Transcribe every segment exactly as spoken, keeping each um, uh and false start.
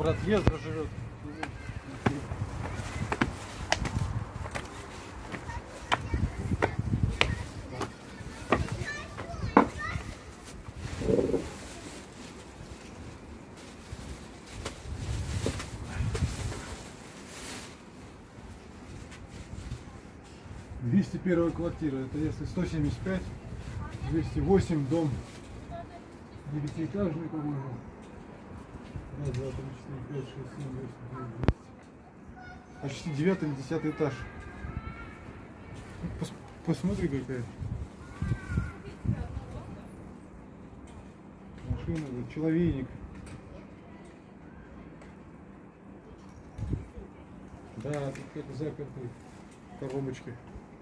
брат Езра живет. двести первая квартира, это если сто семьдесят пять, двести восемь дом девятиэтажный, по-моему. раз, два, три, четыре, пять, шесть, семь, восемь, девять, десять. Почти девятый или десятый этаж. Пос посмотри какая. Машина, человейник. Да, тут как заперты коробочки.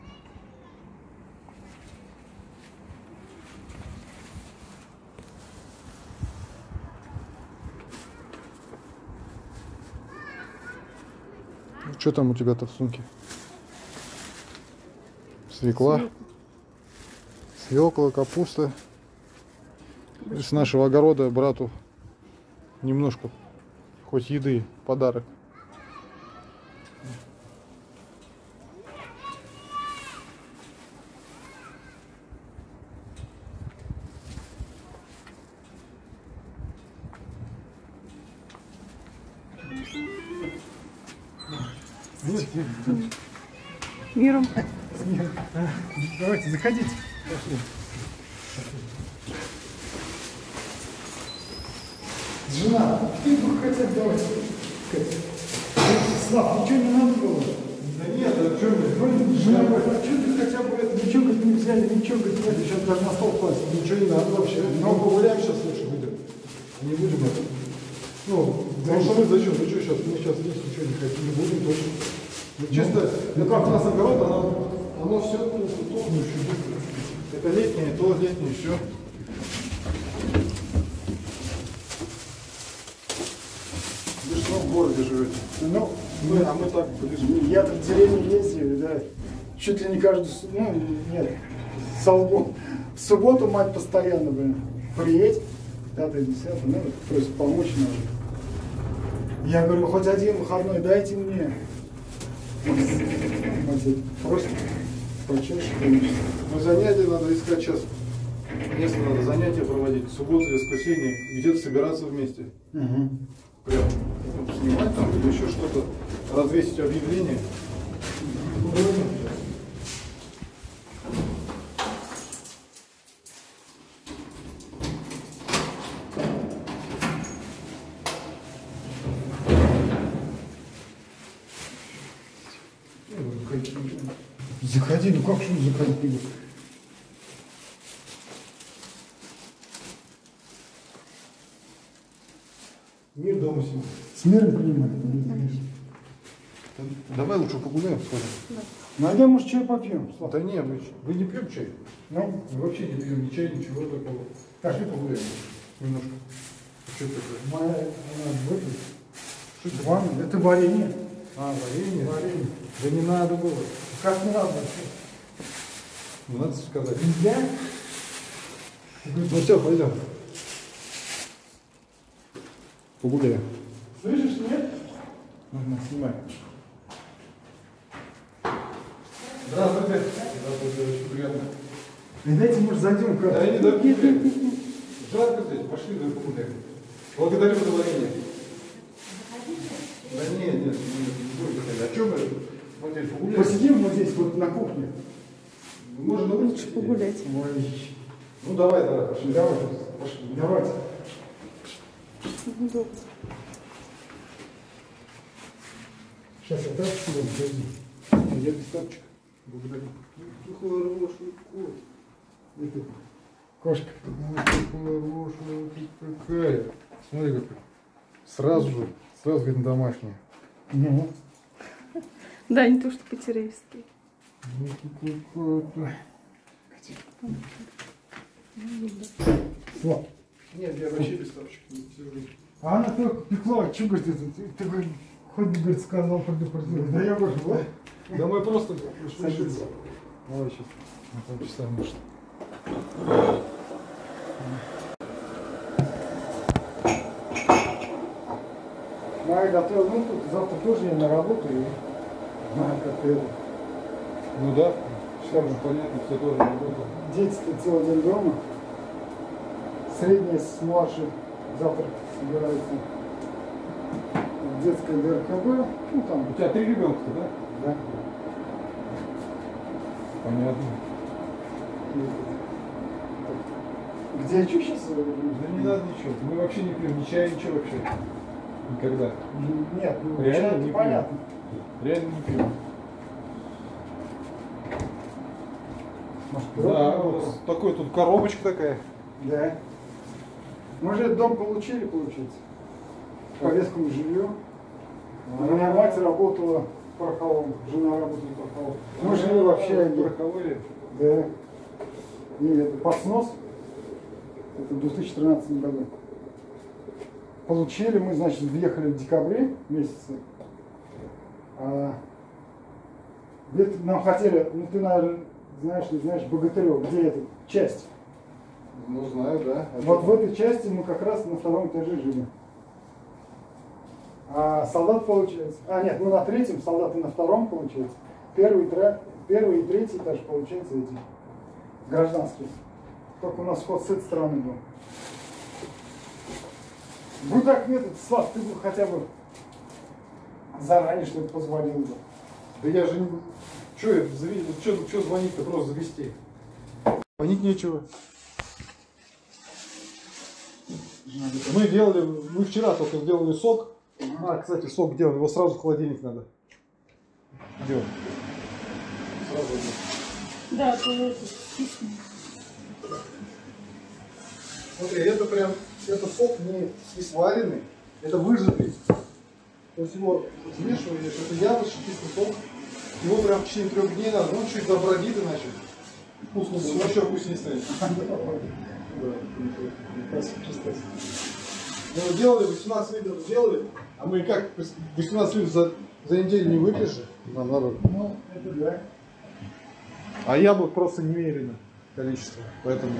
Что там у тебя-то в сумке? Свекла, свекла, капуста. С нашего огорода брату немножко, хоть еды, подарок. Миром. Давайте, заходите. Пошли. Жена, ты бы хотя бы давай. Слав, ничего не надо было. Да нет, а что мне? Жена говорит, а что ты хотя бы это, ничего говорит, не взяли, ничего говорит, нет, сейчас даже на стол класть, ничего не надо вообще. Ну, погуляем сейчас лучше будем. Не будем это. Ну, потому что мы зачем? Ну что сейчас? Мы сейчас есть ничего не хотим, не будем точно. Ну, чисто, ну как у нас огород, оно, оно все тухнущее быстро. Это летнее, то летнее, все. Вы же в городе живете. Ну, мы, а мы так ближе. Я в деревню ездил, да, чуть ли не каждую, ну, нет, солбу. В субботу мать постоянно, блин, приедь, пятое, десятое, ну, просит помочь надо. Я говорю, хоть один выходной дайте мне. Просит почаще помочь. Ну, занятия надо искать сейчас. Место надо занятия проводить. Субботу и воскресенье. Где-то собираться вместе. Угу. Прям снимать там или еще что-то. Развесить объявление. Заходи, ну как же не заходи? Мир дома сидит. С миром принимай. Давай лучше погуляем, сходим. Найдем, может, чай попьем. Слава. Да не, мы, вы не пьем чай? Ну, Мы вообще не пьем ни чай, ничего такого. Пошли погуляем немножко. Что такое? моя, она выпьет. Что это? Ванна? Это варенье. А, варенье? Варенье. Да не надо было. Как не надо? Не надо сказать. Нельзя? Ну все, пойдем. Погуляем. Слышишь, нет? Ага, снимай. Здравствуйте. Здравствуйте, очень приятно. И дайте, может, зайдем как-то. Да, не догуляем. Жарко здесь, пошли, да погуляем. Благодарю за варенье. Да нет, нет, нет, не будем заходить. А что мы вот здесь погуляем? Посидим вот здесь, вот на кухне. Можно на улице Лучше погулять. Ой. Ну давай, давай, пошли. Давай. Пошли. Давайте. Удобно. Сейчас я так сюда, подожди. Я без тапочек. Благодарю. Ну, хороший кот. Это кошка. Ну, хорошая ты какая. Смотри, какая. Сразу же, сразу видно домашняя. Ну. Да, не то, что по-терейски. Ну, какой-то. Вот. Нет, я вообще без тапочек не сижу. А она только пекла, что говорит, это, ты, ты говорит, хоть бы, говорит, сказал, предупредил. Да я говорю, вот. Да мы просто Садись. давай сейчас на полчаса, может. Да, я готовил. Ну, тут завтра тоже я на работу и знаю, как это. Ну да, все же понятно, все тоже работают. Дети-то целый день дома. Средняя с младшей завтра собирается в детское ДРКБ. Ну там. У тебя три ребенка-то, да? Да. Понятно. Где я что сейчас? Да не надо ничего. Мы вообще не пьем ни чая, ничего вообще. Никогда. Нет, ну Реально чай, не пью. понятно. Реально не пьем. Может, Да, пирог вот какой-то? такой тут коробочка такая. Да. Мы же этот дом получили, получается. По ветскому жилью. У меня мать работала в Пороховом, жена работала в Пороховом. Мы жили в общаге. Пороховые. Да. И это под снос. Это в две тысячи тринадцатом году. Получили, мы, значит, въехали в декабре месяце. А, где-то нам хотели, ну ты, наверное, знаешь, не знаешь, Богатырев, где эта часть? Ну, знаю, да. А Вот что? в этой части мы как раз на втором этаже жили. А солдат получается. А нет, мы на третьем, солдаты на втором получается. Первый, тре, первый и третий этаж получается эти гражданские. Только у нас вход с этой стороны был. Ну так, этот, Слав, ты бы хотя бы заранее что-то позвонил бы. Да я же не... Че это, что, что звонить-то, просто завести? Звонить нечего. Мы делали, мы вчера только сделали сок. А, кстати, сок делали, его сразу в холодильник надо. Где он? Сразу. Да, то это вкусно. Смотри, это прям, это сок не, не сваренный, это выжатый. То есть его смешиваешь, это яблочный кислый сок. Его прям в течение трех дней надо, он чуть забродит иначе. Вкусно будет, еще вкуснее станет. Мы делали, восемнадцать литров сделали, а мы как восемнадцать литров за, за неделю не выпьешь же? Нам надо. Ну, это да. А яблок просто немерено количество, поэтому...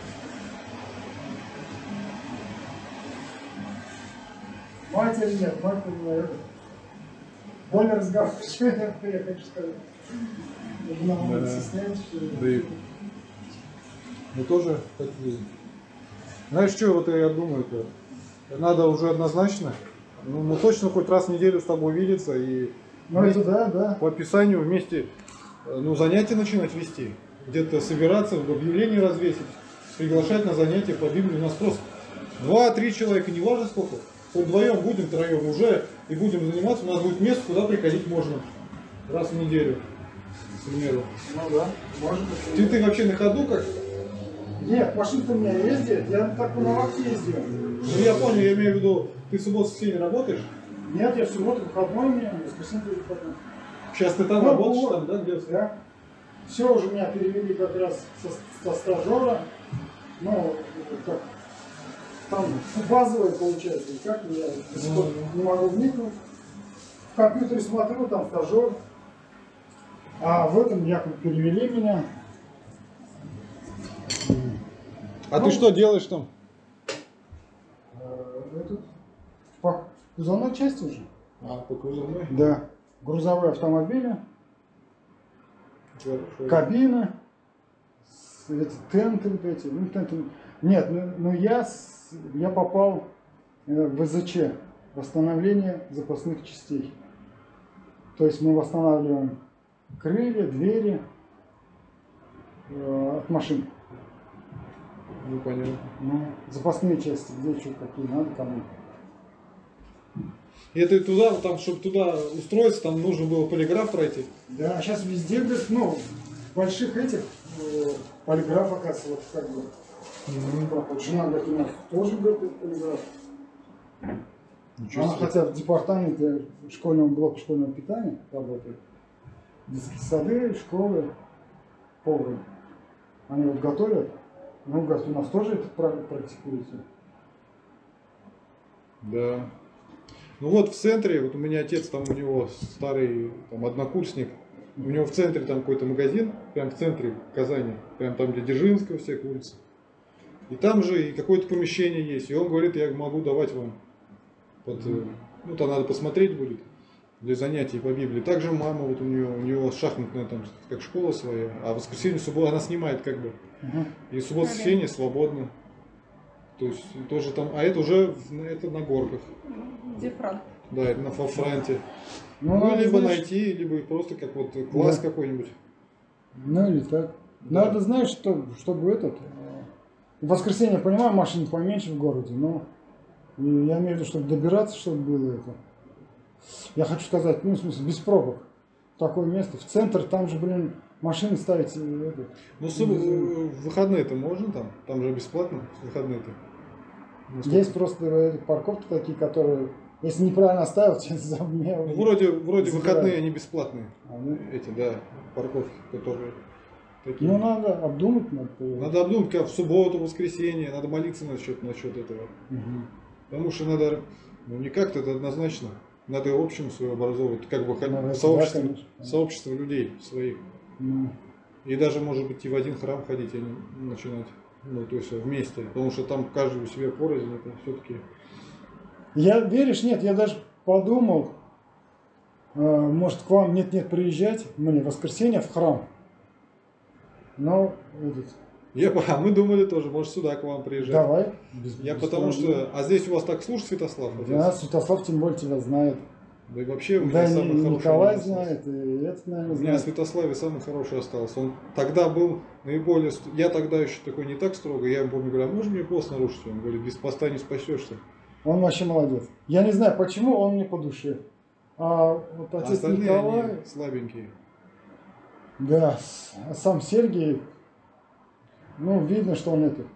Мать или нет, мать или нет. Больно разговариваешь, я хочу сказать. Жена может стесняется, что ли? Да и мы тоже такие. Знаешь, что вот я думаю-то? Надо уже однозначно, ну, ну точно хоть раз в неделю с тобой видеться и Ну это да, да. по описанию вместе ну, занятия начинать вести. Где-то собираться, в объявлении развесить, приглашать на занятия по Библии. У нас просто два-три человека, не важно сколько. Хоть вдвоем будем, втроем уже и будем заниматься. У нас будет место, куда приходить можно. Раз в неделю, к примеру. Ну да, может быть. Ты, ты вообще на ходу как? Нет, машина-то у меня ездит, я так по новости ездил. Ну я понял, я имею в виду, ты в субботу в воскресенье работаешь? Нет, я в субботу выходной у меня, в воскресенье тоже выходной. Сейчас ты там Ну, работаешь, вот. там, да, где? Да. Все уже меня перевели как раз со, со стажера. Ну, как там базовое получается. Как я до сих пор не могу вникнуть. В компьютере смотрю, там стажер. А в этом якобы перевели меня. А Ну, ты что делаешь там? Э, Этот, по кузовной части уже. А, по кузовной? Да. Грузовые автомобили, Хорошо. кабины, с- эти тенты вот эти. Ну, тенты. Нет, ну, ну я, с- я попал э, в ВЗЧ, восстановление запасных частей. То есть мы восстанавливаем крылья, двери э, от машин. Ну, понятно. Ну, запасные части, где что, какие надо, кому. И это туда, там, чтобы туда устроиться, там нужно было полиграф пройти. Да, а сейчас везде, говорит, ну, больших этих э, полиграф, оказывается, вот как бы. Вот жена, говорит, у нас тоже, говорит, полиграф. Ничего Она себе. хотя в департаменте школьного блока школьного питания работает. Детские сады, школы, повары. Они вот готовят. Ну, говорит, у нас тоже это пра- практикуется. Да. Ну вот в центре, вот у меня отец, там у него старый там, однокурсник, у него в центре там какой-то магазин, прям в центре Казани, прям там, где Дзержинская всякая улица. И там же и какое-то помещение есть, и он говорит, я могу давать вам под, э, Ну, то надо посмотреть будет для занятий по Библии. Также мама, вот у нее, у нее шахматная там как школа своя, а в воскресенье, субботу она снимает как бы. Ага. И суббота, воскресенье свободно. То есть тоже там, а это уже это на горках. Где Франк? Да, это на Франте. Ну, Ну, надо, либо знаешь, найти, либо просто как вот класс Да. какой-нибудь. Ну или так. Надо, знаешь, что, чтобы этот... э, В воскресенье, я понимаю, машин поменьше в городе, но и я имею в виду, чтобы добираться, чтобы было это. Я хочу сказать, ну, в смысле, без пробок. Такое место. В центр, там же, блин, машины ставить. э, Это, Ну, суб- в выходные-то можно там? Там же бесплатно в выходные-то. Насколько? есть просто э, парковки такие, которые, если неправильно оставил, тебе за меня. Ну, вроде, вроде забирают. выходные они бесплатные. А, ну, Эти, да, парковки, которые такие. ну, надо обдумать. Надо. Надо обдумать, как в субботу, в воскресенье, надо молиться насчет, насчет этого. Мгм. Потому что надо, ну не как-то, это однозначно. Надо общину свою образовывать, как бы Ну, это сообщество, да, конечно. сообщество людей своих. Ну, И даже, может быть, и в один храм ходить, а не начинать. Ну, то есть вместе. Потому что там каждый у себя порознь, это все-таки. Я, веришь, нет, я даже подумал, э, может к вам нет-нет приезжать, мне в воскресенье в храм. Но этот, Я, а мы думали тоже, может сюда к вам приезжать. давай. без- Я без потому проблем. что. А здесь у вас так слушай, Святослав? отец? Да, Святослав тем более тебя знает. Да и вообще у меня Да, самый и хороший Николай отец. знает, и этот, наверное, У меня знает. Святославе самый хороший остался. Он тогда был наиболее... ст- Я тогда еще такой не так строго. Я ему помню, говорю, а можно мне пост нарушить? Он говорит, без поста не спасешься. Он вообще молодец. Я не знаю, почему он мне по душе. А вот А отец остальные Николай, они слабенькие. да, с- а сам Сергей, ну, видно, что он это,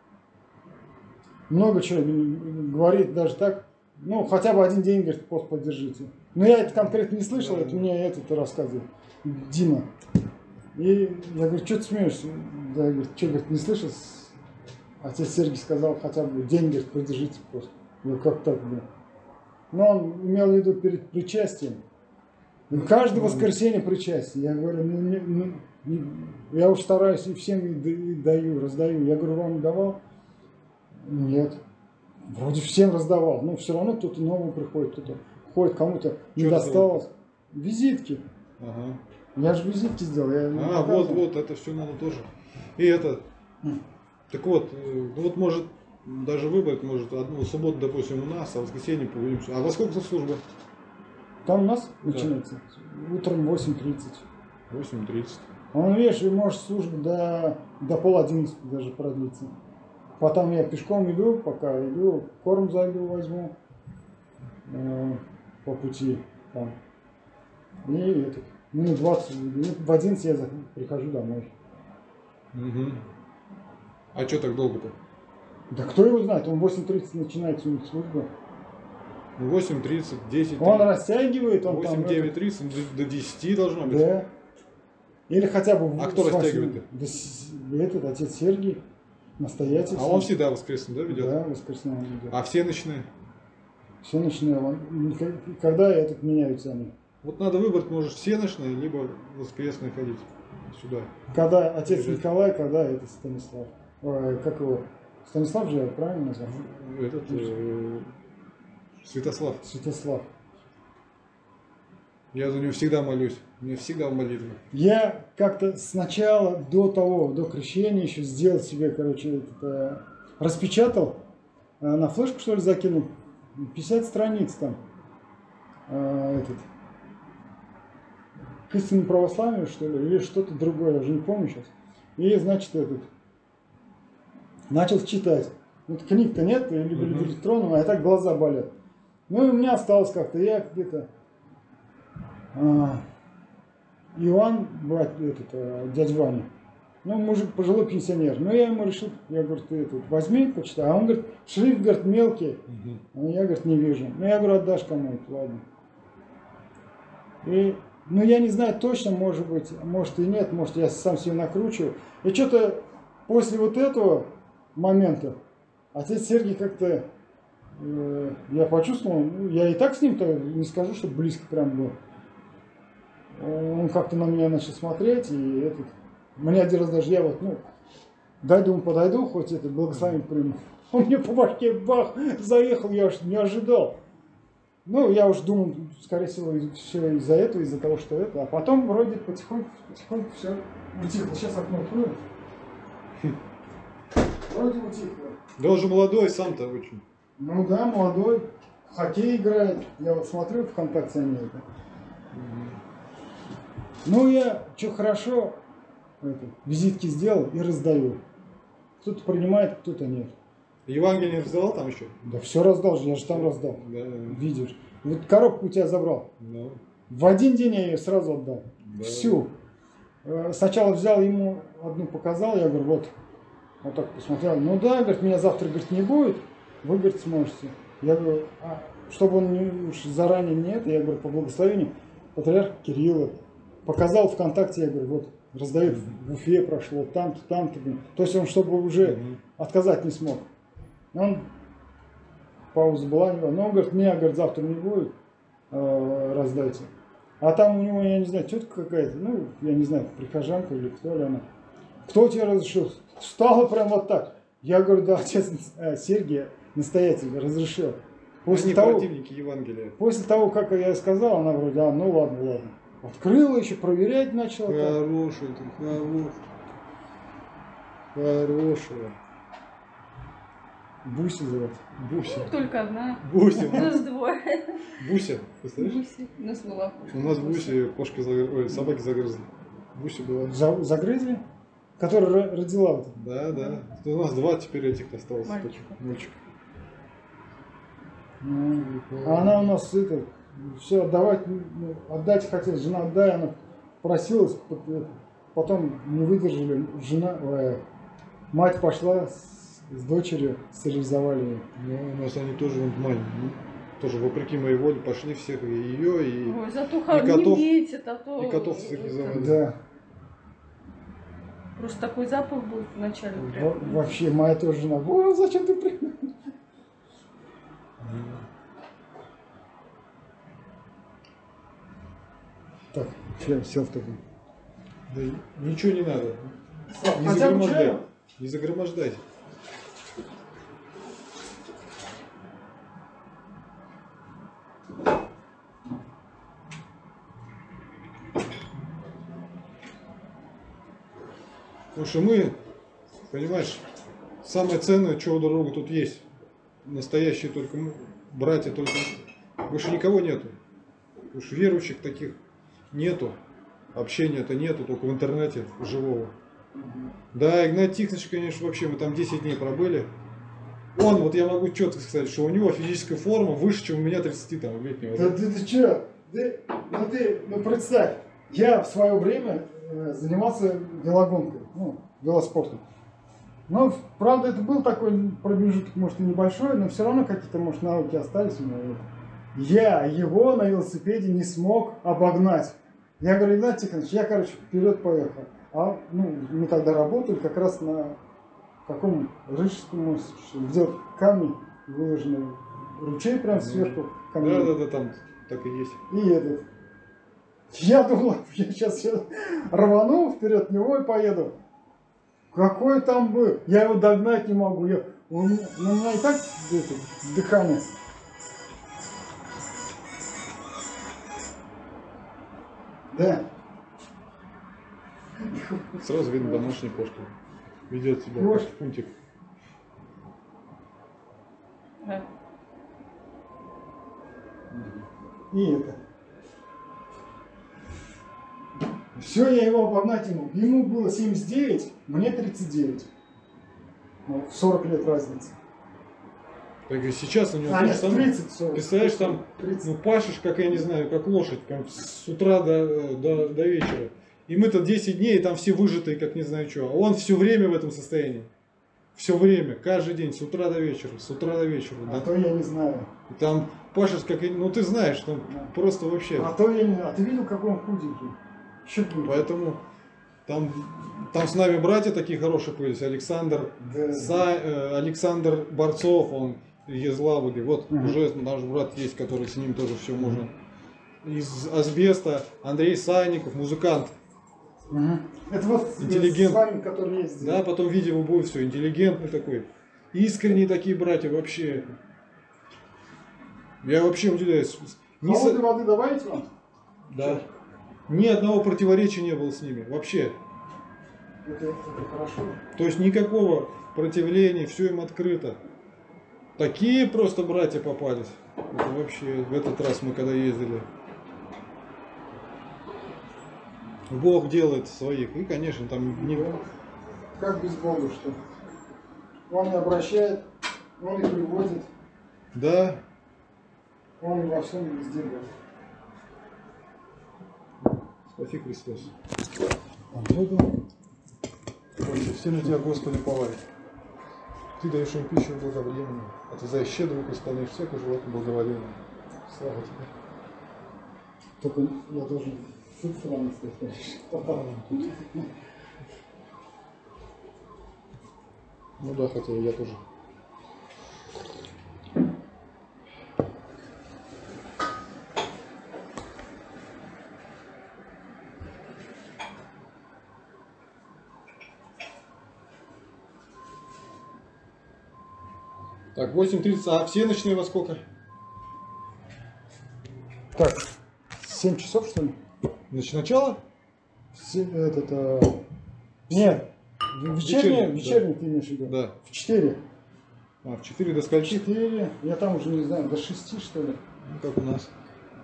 много чего говорит, даже так, ну, хотя бы один день, говорит, пост поддержите. Но я это конкретно не слышал, Да. это мне этот рассказывает, Дима. И я говорю, что ты смеешься? Да, я говорю, что, говорит, не слышал? Отец Сергей сказал, хотя бы день, говорит, поддержите пост. Я говорю, как так, блин? Но он имел в виду перед причастием. И каждое воскресенье причастие. Я говорю, ну, не- ну, не- я уж стараюсь и всем и да- и даю, раздаю. Я говорю, вам давал? Нет. Вроде всем раздавал. Но все равно кто-то новый приходит, кто-то ходит, кому-то не Чё это досталось. Визитки. Ага. Я же визитки сделал. Я не А, вот, показывал. вот, это все надо тоже. И это... Так вот, э, ну вот может даже выбрать, может, одну субботу, допустим, у нас, а в воскресенье поедем. А во сколько служба? Там у нас Да. начинается утром восемь тридцать. восемь тридцать. Он, видишь, и может служба до, до пол одиннадцати даже продлиться. Потом я пешком иду, пока иду, корм зайду возьму э, по пути там. И этот, минут двадцать, минут в одиннадцать я за- прихожу домой. Угу. А что так долго-то? Да кто его знает, он в восемь тридцать начинается у них служба. восемь тридцать, десять. Он растягивает, он там... восемь девять тридцать, до, до десяти должно быть. Да. Или хотя бы... в- А кто с восьми. растягивает-то? Да с- этот, отец Сергий, настоятель. А он всегда воскресный, да, ведет? Да, воскресный он ведет. А все ночные? Все ночные. Он, когда этот меняются они? Вот надо выбрать, может, все ночные, либо воскресные ходить сюда. Когда отец Бежит. Николай, когда это Станислав. Ой, как его? Станислав же, я правильно назвал? Этот э, Святослав. Святослав. Я за него всегда молюсь. Мне всегда в молитве. Я как-то сначала, до того, до крещения еще сделал себе, короче, этот, э, распечатал, э, на флешку, что ли, закинул, пятьдесят страниц там, э, этот, к истинному православию, что ли, или что-то другое, я уже не помню сейчас. И, значит, этот, начал читать. Вот книг-то нет, или были в электронном, а так глаза болят. Ну и у меня осталось как-то, я где-то... а, Иван, брат этот, а, дядя Ваня, ну, мужик пожилой пенсионер. Ну, я ему решил, я говорю, ты этот, возьми, почитай. А он говорит, шрифт, говорит, мелкий. А я, говорит, не вижу. Ну, я говорю, отдашь кому-нибудь, ладно. И, ну, я не знаю точно, может быть, может и нет, может, я сам себе накручиваю. И что-то после вот этого момента отец Сергий как-то, э, я почувствовал, ну, я и так с ним-то не скажу, что близко прям был. Он как-то на меня начал смотреть, и этот, мне один раз даже я вот, ну, дай, думаю, подойду, хоть это благословение приму. Он мне по башке бах, заехал, я аж не ожидал. Ну, я уж думал, скорее всего, все из-за этого, из-за того, что это. А потом вроде потихоньку, потихоньку все утихло. Сейчас окно открою. Вроде утихло. Да он же молодой сам-то очень. Ну да, молодой. В хоккей играет. Я вот смотрю ВКонтакте они это. Ну, я что хорошо, это, визитки сделал и раздаю. Кто-то принимает, кто-то нет. Евангелие не раздавал там еще? Да все раздал же, я же там раздал. Да, да. Видишь. Вот коробку у тебя забрал. Да. В один день я ее сразу отдал. Да. Всю. Э, Сначала взял ему одну, показал, я говорю, вот. Вот так посмотрел. Ну да, говорит, меня завтра, говорит, не будет. Вы, говорит, сможете. Я говорю, а, чтобы он не, уж заранее не это, я говорю, по благословению патриарха Кирилла. Показал ВКонтакте, я говорю, вот, раздают в Уфе прошло, там-то, там-то. То есть он, чтобы уже отказать не смог. Он, пауза была, но он говорит, меня, говорит, завтра не будет, э, раздайте. А там у него, я не знаю, тетка какая-то, ну, я не знаю, прихожанка или кто ли она. Кто тебе разрешил? Встала прям вот так. Я говорю, да, отец э, Сергий, настоятель, разрешил. После Они того, противники Евангелия. после того, как я сказал, она вроде, а, ну ладно, ладно. Открыла еще, проверять начала. Хороший ты, хороший. Хорошего. Буси зовут. Буся. Только одна. Буся. У нас двое. Буся. Представляешь? Буси. У нас была. У нас Буси кошки загрызли. Ой, собаки загрызли. Буся была. За- загрызли? Которая ро- родила вот. Да, да. У нас два теперь этих осталось. Мальчика. Мальчик. Ну, а она у нас это, все отдавать, ну, отдать хотела, жена отдай, она просилась, пот- это, потом не выдержали, жена, ой, мать пошла с, с дочерью, стерилизовали ее. Ну, у нас они тоже, вот, мать, ну, тоже вопреки моей воле пошли всех, и ее, и, Ой, зато и ха- котов, не бейте, а то... и котов стерилизовали. Да, Просто такой запах был вначале. во- Прям. вообще моя тоже жена, о, зачем ты приехал? Так, все, сел в таком. Да ничего не надо. Не Хотя бы загромождай. чаю? Не загромождай. Потому что мы, понимаешь, самое ценное, что у друга тут есть. Настоящие только мы, братья, только больше никого нету. Уж верующих таких нету. Общения-то нету, только в интернете живого. Да, Игнат Тихонович, конечно, вообще мы там десять дней пробыли. Он, вот я могу четко сказать, что у него физическая форма выше, чем у меня тридцати там летнего. Да ты, ты че? Ты, ну ты, ну представь, я в свое время э, занимался велогонкой, ну, велоспортом. Ну, правда, это был такой промежуток, может, и небольшой, но все равно какие-то, может, навыки остались у меня. Я его на велосипеде не смог обогнать. Я говорю, Игнат Тихонович, я, короче, вперед поехал. А, ну, мы тогда работали как раз на каком Рижском мосте, где камни выложены, ручей прям сверху камней. Да, да, да, там так и есть. И этот. Я думал, я сейчас, сейчас рвану вперед него и поеду. Какой там был? Я его догнать не могу. Я, у, меня, ну, у меня и так это, дыхание. Да. Сразу видно домашняя кошка. Ведет себя Кошка. как фунтик. Да. И это. Все, я его обогнать не мог. Ему было семьдесят девять, мне тридцать девять. Ну, сорок лет разница. Так и сейчас у него А, тоже нет, самое. тридцать, сорок. Представляешь, там тридцать. ну, пашешь, как я не знаю, как лошадь, прям с утра до, до, до вечера. И мы-то десять дней, и там все выжатые, как не знаю что. А он все время в этом состоянии. Все время, каждый день, с утра до вечера, с утра до вечера. А Да. то я не знаю. И там пашешь, как, ну ты знаешь, там Да. просто вообще. А то я не знаю. А ты видел, какой он худенький? Щупленький. Поэтому там, там с нами братья такие хорошие появились. Александр, Да. Са- э, Александр Борцов, он из Лабуги. Вот Мгм. уже наш брат есть, который с ним тоже все можно. Из Асбеста Андрей Сайников, музыкант. Мгм. Это вот с- Интеллигент. с вами, который ездит. Да, потом видео будет все, интеллигентный такой. Искренние такие братья вообще. Я вообще удивляюсь. Ни, Холодной со- воды добавить вам? да. Ни одного противоречия не было с ними. Вообще. Это, это хорошо. То есть никакого противления, все им открыто. Такие просто братья попались. Это вообще в этот раз мы когда ездили. Бог делает своих. И, конечно, там не... Как без Бога, что? Он и обращает, он и приводит, Да. он во всем везде был. Спаси Христос. Все на тебя, Господи, повалит. Ты даешь им пищу благовременную, отвязаешь щедрых, исполняешь всякую желательную благоволение. Слава тебе. Только я должен с этой стороны стоять. Ну да, хотя я тоже. Так, восемь тридцать, а все ночные во сколько? Так, семь часов что ли? Значит, начало? Семь, этот, а... Нет, вечерний, Вечерний, вечерний да. ты имеешь в виду? Да. В четыре. А, в четыре до скольки? четыре, я там уже не знаю, до шести что ли. Ну, как у нас.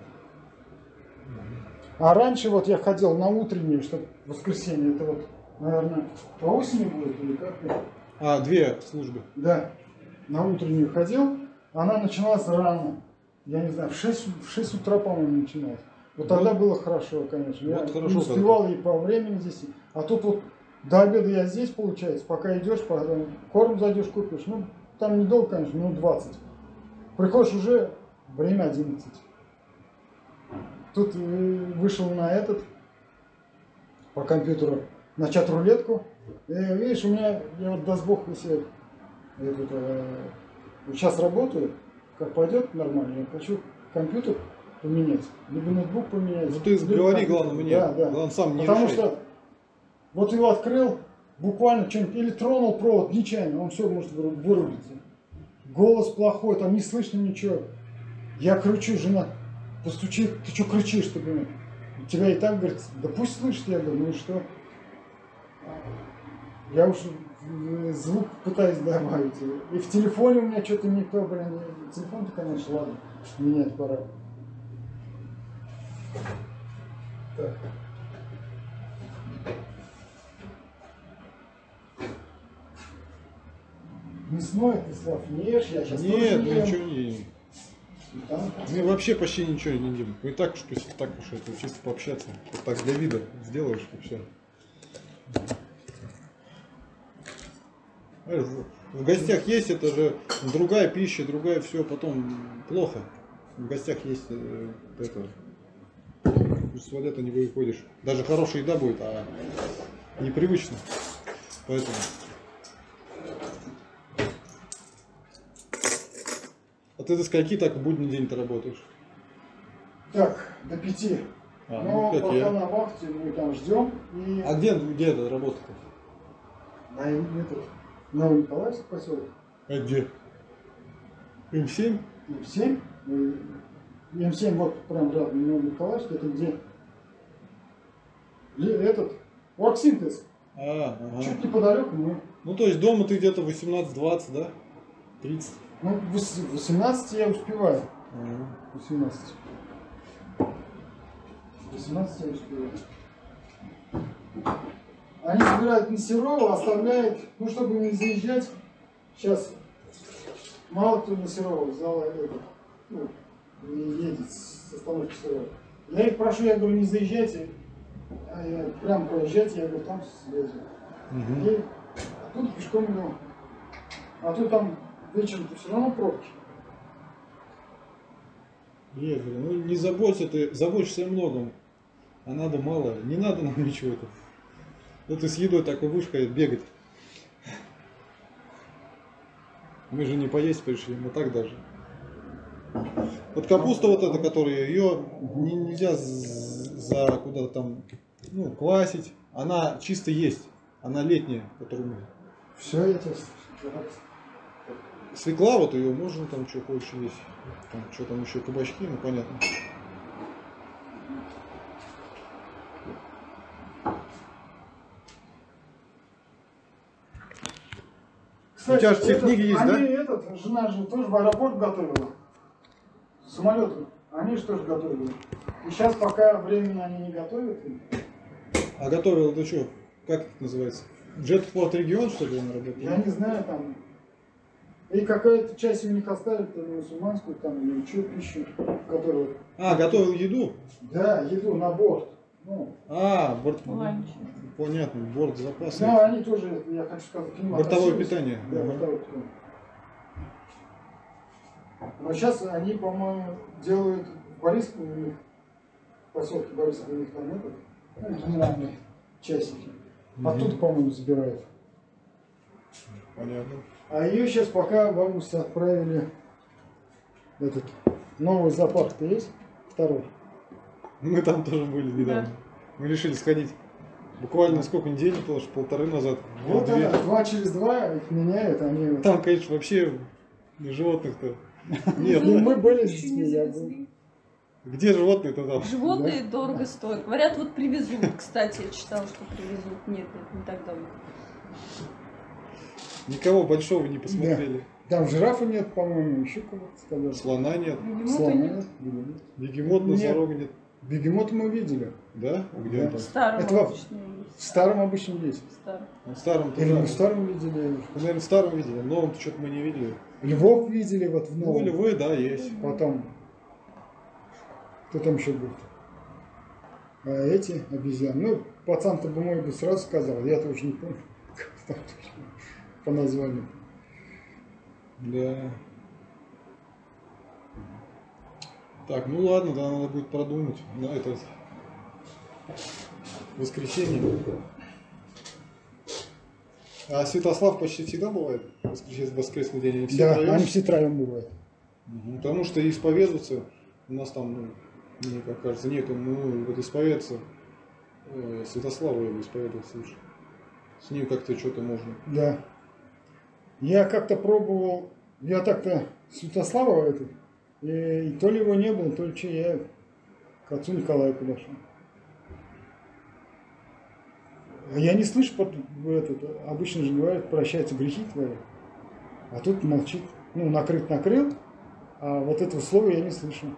А раньше вот я ходил на утреннюю, чтобы в воскресенье, это вот, наверное, по осени будет или как? А, две службы. Да, на утреннюю ходил, она начиналась рано. Я не знаю, в шесть, в шесть утра, по-моему, начиналась. Вот тогда Вот. было хорошо, конечно. Я Вот не хорошо, успевал и по времени здесь. А тут вот до обеда я здесь, получается, пока идешь, потом корм зайдешь, купишь. Ну, там недолго, конечно, минут двадцать. Приходишь уже, время одиннадцать. Тут э, вышел на этот, по компьютеру, на чат-рулетку. И, видишь, у меня, я вот даст Бог, если этот, э, сейчас работаю, как пойдет нормально, я хочу компьютер поменять, либо ноутбук поменять. Ну ты либо говори, компьютер. главное, мне. Да, да. Главное, сам не Потому решай. что вот его открыл, буквально что-нибудь, или тронул провод нечаянно, он все может выру- вырубиться. Голос плохой, там не слышно ничего. Я кричу, жена, постучи, ты что кричишь, ты понимаешь? Тебя и так, говорит, да пусть слышит, я говорю, ну и что? Я уж э, звук пытаюсь добавить. И в телефоне у меня что-то не то, блин, телефон-то, конечно, ладно, менять пора. Так. Мясное ты, Слав, не ешь, я сейчас Нет, тоже мы не ем. ничего не едим. Сметанка. Мы вообще почти ничего не едим. Мы и так уж, так уж это чисто пообщаться. Вот так для вида сделаешь и все. В гостях есть, это же другая пища, другая все, потом плохо. В гостях есть э, это. С вот это не выходишь. Даже хорошая еда будет, а непривычно. Поэтому. А ты до скольки так в будний день-то работаешь? Так, до пяти. А, Но ну, как пока я. на вахте мы там ждем. И А где, где эта работа-то? на этот, Новониколаевск поселок. А где? эм семь? эм семь. эм семь вот прям рядом Новониколаевск. Это где? Ли- Этот, Оргсинтез. А, ага. Чуть неподалеку мы. Ну то есть дома ты где-то восемнадцать двадцать, да? тридцать. Ну, в восемнадцать я успеваю. Ага. восемнадцать. восемнадцать я успеваю. Они собирают на Серово, оставляют, ну, чтобы не заезжать. Сейчас мало кто на Серово взял это, ну, не едет с остановки Серово. Я их прошу, я говорю, не заезжайте, а я прям проезжайте, я говорю, там слезу. Угу. И оттуда пешком иду. А тут там вечером все равно пробки. Я говорю, ну не заботься ты, заботишься о многом, а надо мало, не надо нам ничего-то. Ну ты с едой так и будешь ходить, бегать. Мы же не поесть пришли, мы так даже. Вот капуста вот эта, которая, ее не- нельзя з- за куда-то там, ну, квасить, она чисто есть, она летняя, которую мы. Все, я тебя слышу. Свекла, вот ее можно там что хочешь есть. Там, что там еще, кабачки, ну понятно. Кстати, У тебя же все этот, книги есть, они, да? Этот, жена же тоже в аэропорт готовила. Самолеты. Они же тоже готовили. И сейчас пока времени они не готовят. А готовил ты что? Как это называется? Джетпорт регион, что ли, он работает? Я не знаю, там. И какая-то часть у них оставили, там, мусульманскую, там, или что, пищу, которую... А, готовил еду? Да, еду на борт. Ну, А, борт... Ланч. Понятно, борт запаса. ну, они тоже, я хочу сказать, к ним Бортовое относились. питание. Да, Ага. бортовое питание. Но сейчас они, по-моему, делают в Бориске, у них, в поселке Бориске, у них там это, ну, генеральные часики. Оттуда, по-моему, забирают. Понятно. А ее сейчас пока в августе отправили этот новый зоопарк-то есть? Второй. Мы там тоже были недавно. Да. Мы решили сходить. Буквально сколько недель, тоже полторы назад. Вот две. она, два через два их меняют, они... вот- Там, конечно, вообще животных-то нет. Ну, мы были с Еще не детьми, я был. завезли. Где животные-то там? Животные дорого стоят. Говорят, вот привезут. Кстати, я читала, что привезут. Нет, это не так давно. Никого большого не посмотрели. Там жирафа нет, по-моему, еще кого-то сказали. Слона нет. Бегемота Слона нет. нет, бегемот. Бегемот, Нет. носорога нет. Бегемот мы видели. Да? А где Да. он там? Старого Это во- обычно В есть. старом обычном есть. Старый. Ну, в старом Или мы в тоже. старом видели. Мы, наверное, в старом видели. В новом-то что-то мы не видели. Львов видели вот в Ну, новом. львы, да, есть. Потом. Кто там еще будет? А эти обезьяны. Ну, пацан-то бы мой бы сразу сказал. Я-то уже не помню. Как там точно по названию. Да. Так, ну ладно, да, надо будет продумать на это воскресенье. А Святослав почти всегда бывает? Воскресенье, воскресный день, они все Да, втроем? они все троем бывают. Мгм. Потому что исповедоваться у нас там, ну, мне как кажется, нету, ну, вот исповедаться э, Святославу его исповедоваться лучше. С ним как-то что-то можно. Да. Я как-то пробовал, я так-то Святослава этот, и, и то ли его не было, то ли что, я к отцу Николаю подошел. А я не слышу, под, этот, обычно же говорят, прощаются грехи твои, а тут молчит. Ну, накрыт накрыл, а вот этого слова я не слышу.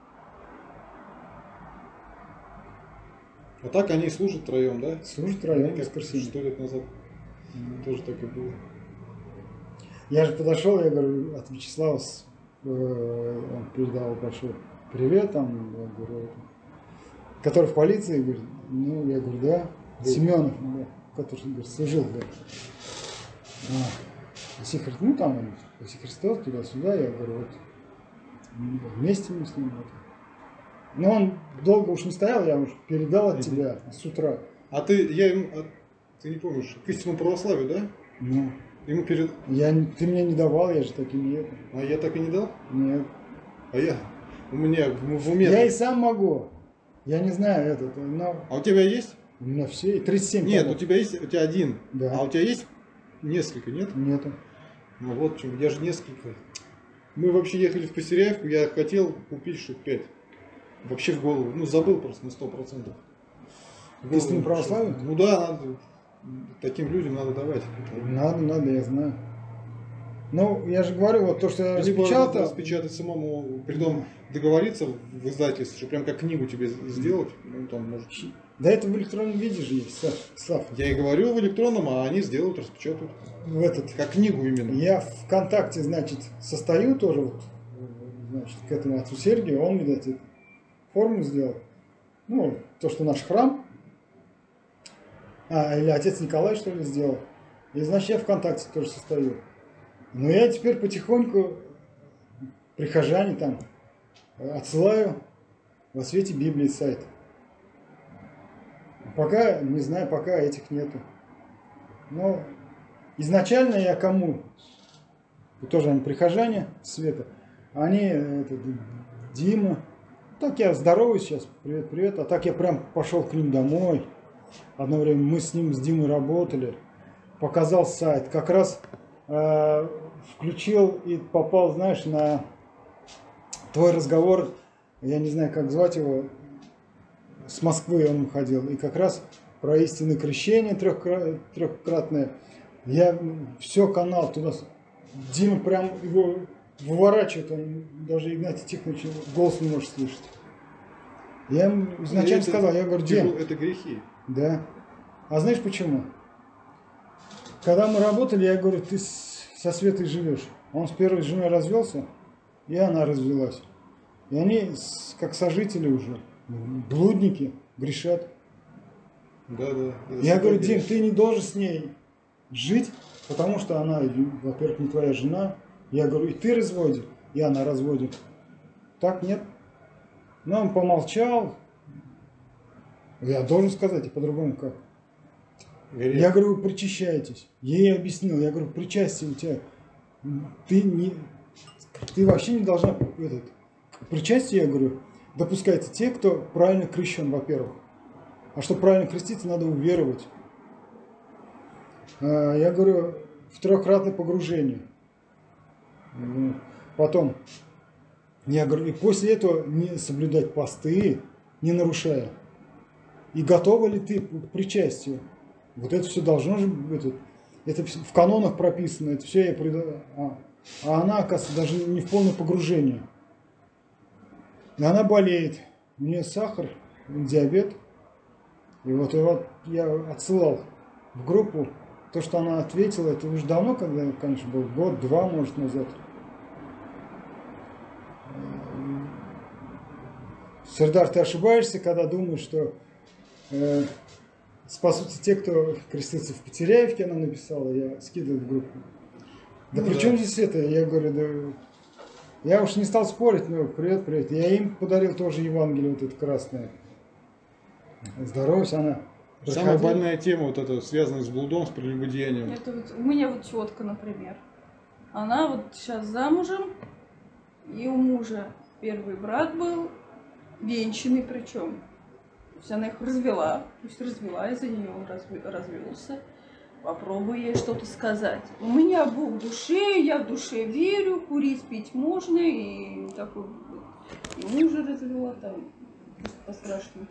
А так они служат втроем, да? Служит Они район как воскресенье. сто лет назад тоже так и было. Я же подошел, я говорю, от Вячеслава, с- э, он передал большой привет, там, я говорю, это, который в полиции, говорит, ну, я говорю, да, Был. Семенов, да, который, говорит, служил, говорит. А, все говорят, ну, там, он, Иисус Христос, туда-сюда, я говорю, вот, м, вместе мы с ним, вот. Но он долго уж не стоял, я уж передал от Мгм. тебя с утра. А ты, я ему, а ты не помнишь, к истинному православию, да? Ну, Ему перед... я, не- ты мне не давал, я же таким не это. А я так и не дал? Нет. А я? У меня в, в уме... Я и сам могу. Я не знаю этот, но А у тебя есть? у меня все, тридцать семь. Нет, у по-моему. тебя есть, у тебя один. Да. А у тебя есть несколько, нет? Нету. Ну вот, в чем, я же несколько. Мы вообще ехали в Постеряевку, я хотел купить штук пять. Вообще в голову. Ну, забыл просто на сто процентов. В голову Истинному православию? пришло. Ну да, надо. Таким людям надо давать. Надо, надо, я знаю. Ну, я же говорю, вот то, что я Либо распечатал. распечатать самому, притом договориться в издательстве, что прям как книгу тебе сделать. Ну, там, может... Да это в электронном виде же есть, Слав. Слав. Я и говорю в электронном, а они сделают, распечатают. В этот. Как книгу именно. Я ВКонтакте, значит, состою тоже вот, значит, к этому отцу Сергию, он, видать, эту форму сделал. Ну, то, что наш храм. А, или отец Николай, что ли, сделал. И, значит, я ВКонтакте тоже состою. Но я теперь потихоньку прихожане там отсылаю во свете Библии сайт. Пока, не знаю, пока этих нету. Но изначально я кому? Тоже они прихожане Света. Они, это, Дима. Так я здороваюсь сейчас, привет, привет. А так я прям пошел к ним домой. Одно время мы с ним, с Димой работали. Показал сайт. Как раз э, включил и попал, знаешь, на твой разговор, я не знаю, как звать его, с Москвы он ходил, и как раз про истинное крещение трехкра- трехкратное. Я все канал туда, Дима прям его выворачивает, он даже Игнатий Тихонович голос не может слышать. Я ему изначально Это сказал, я говорю, Дим, тяжело- это грехи. да. А знаешь почему? Когда мы работали, я говорю, ты с- со Светой живешь. Он с первой женой развелся, и она развелась. И они с- как сожители уже, блудники, грешат. Да, да. это Я супер говорю, грех. Дим, ты не должен с ней жить, потому что она, во-первых, не твоя жена. Я говорю, и ты разводишь, и она разводит. Так, нет? Но он помолчал. Я должен сказать, и по-другому как. Грех. Я говорю, вы причащаетесь. Я ей объяснил, я говорю, причастие у тебя, ты, не, ты вообще не должна, этот, причастие, я говорю, допускается те, кто правильно крещен, во-первых. А чтобы правильно креститься, надо уверовать. А, я говорю, в трехкратное погружение. Потом, я говорю, и после этого не соблюдать посты, не нарушая. И готова ли ты к причастию? Вот это все должно же быть, это, это в канонах прописано, это все я прида... а, а она, оказывается, даже не в полное погружение. И она болеет. У нее сахар, диабет. И вот, и вот я отсылал в группу то, что она ответила, это уже давно, когда, конечно, был год-два, может, назад. Сердар, ты ошибаешься, когда думаешь, что э, спасутся те, кто крестится в Потеряевке, она написала, я скидываю в группу. Да Ну при да. чем здесь это? Я говорю, да... Я уж не стал спорить, но привет, привет. Я им подарил тоже Евангелие, вот это красное. Здоровьте, она. Самая проходила. больная тема, вот эта, связанная с блудом, с прелюбодеянием. Это вот, у меня вот тетка, например. Она вот сейчас замужем, и у мужа первый брат был, венчанный причем. То есть она их развела, пусть развела, из-за нее он разве- развелся. Попробуй ей что-то сказать. У меня Бог в душе, я в душе верю, курить, пить можно, и такой вот. И мужа развела там, по-страшному.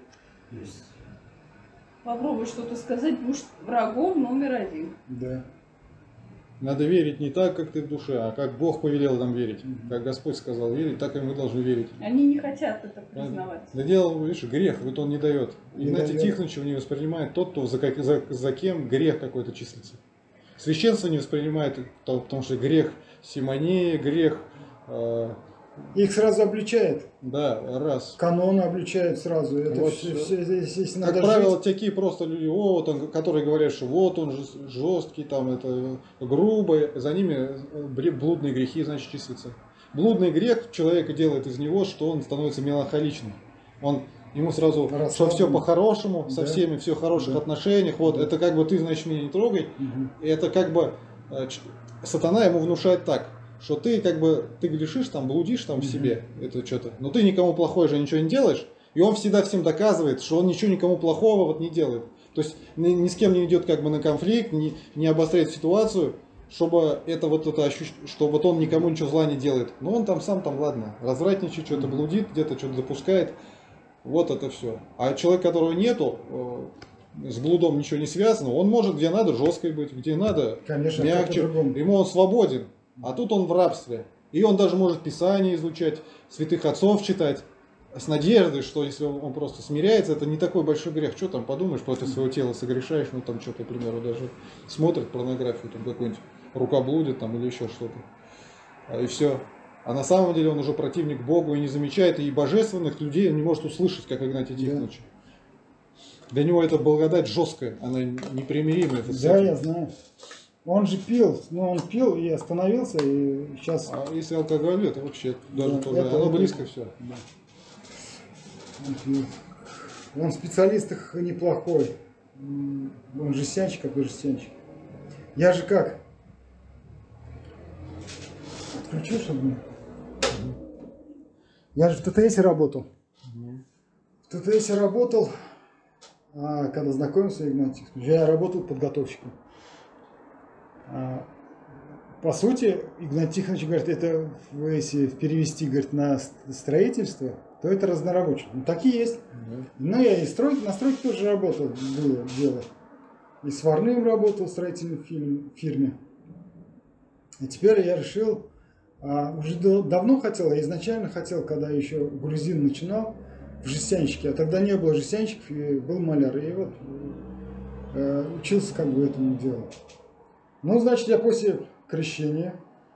Попробуй что-то сказать, будешь врагом номер один. Да. Надо верить не так, как ты в душе, а как Бог повелел нам верить. Как Господь сказал верить, так и мы должны верить. Они не хотят это признавать. Да дело, видишь, грех, вот он не дает. Не Игнатий дает. Тихонович не воспринимает тот, кто за, как- за, за кем грех какой-то числится. Священство не воспринимает, то- потому что грех симония, грех, э, Их сразу обличает. да, раз. Каноны обличают сразу. Это Вот все, всё. все, если Как надо правило, жить- такие просто люди, о, вот он, которые говорят, что вот он жес- жесткий, там это грубый, за ними бре- блудные грехи, значит, числятся. Блудный грех человека делает из него, что он становится меланхоличным. Он ему сразу, что Расслаблен. все по-хорошему, со Да. всеми, все в хороших Да. отношениях, вот, это как бы ты, значит, меня не трогай. Мгм. И это как бы э, ч- сатана ему внушает так, что ты как бы, ты грешишь, там, блудишь там в Мгм. себе, это что-то, но ты никому плохое же ничего не делаешь, и он всегда всем доказывает, что он ничего никому плохого вот не делает. То есть ни, ни с кем не идет как бы на конфликт, не, не обостряет ситуацию, чтобы это вот это ощущ... что вот он никому ничего зла не делает. Но он там сам там, ладно, развратничает, что-то блудит, где-то что-то допускает. Вот это все. А человек, которого нету, э, с блудом ничего не связано, он может где надо жесткой быть, где надо Конечно, мягче. как по-другому. Ему он свободен, а тут он в рабстве. И он даже может Писание изучать, святых отцов читать, с надеждой, что если он просто смиряется, это не такой большой грех. Что там подумаешь, против своего тела согрешаешь, ну там что-то, к примеру, даже смотрит порнографию, там какой-нибудь рука блудит там или еще что-то. А, И все. А на самом деле он уже противник Богу и не замечает, и божественных людей он не может услышать, как Игнатий Да. Тихонович. Для него это благодать жесткая, она непримиримая. это с Да, этим. я знаю. Он же пил, но он пил и остановился, и сейчас А если алкоголь, это вообще даже Да, тоже, это- оно это- близко все. он пил. Он в специалистах неплохой. М, Он жестянщик, какой жестянщик. Я же как? Отключил, чтобы мне? Я же в ТТСе работал. В ТТСе работал, а когда знакомился, Игнатий, я работал подготовщиком. А по сути, Игнат Тихонович говорит, это если перевести, говорит, на строительство, то это разнорабочий. Ну, так и есть. Mm-hmm. Ну, я и стройки, на стройке тоже работал, было дело. И сварным работал в строительной фирме. И теперь я решил, а, уже давно хотел, я изначально хотел, когда еще грузин начинал, в жестянщике, а тогда не было жестянщиков, и был маляр. И вот э, учился как бы этому делу. Ну, значит, я после крещения,